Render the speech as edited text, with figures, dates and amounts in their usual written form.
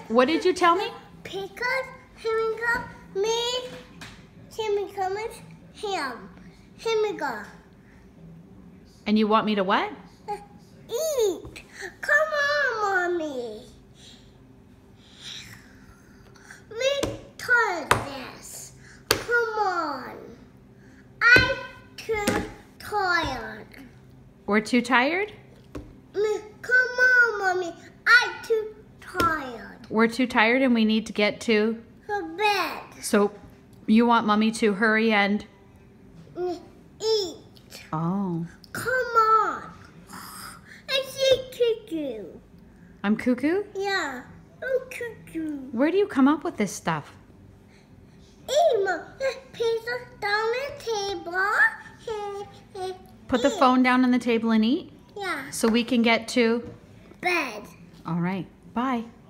What did you tell me? Because Hemiga made chemicals him. Hemiga. And you want me to what? Eat. Come on, Mommy. We try this. Come on. I'm too tired. We're too tired? Come on, Mommy. I'm too tired. We're too tired and we need to get to... To bed. So you want Mommy to hurry and... Eat. Oh. Come on. I see cuckoo. I'm cuckoo? Yeah. Oh, cuckoo. Where do you come up with this stuff? Emma, pizza down the table. Put the phone down on the table and eat? Yeah. So we can get to... Bed. All right. Bye.